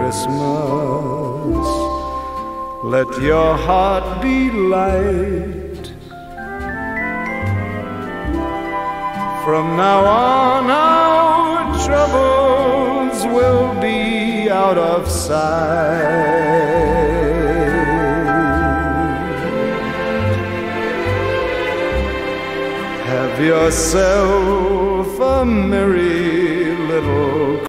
Christmas. Let your heart be light. From now on our troubles will be out of sight. Have yourself a merry little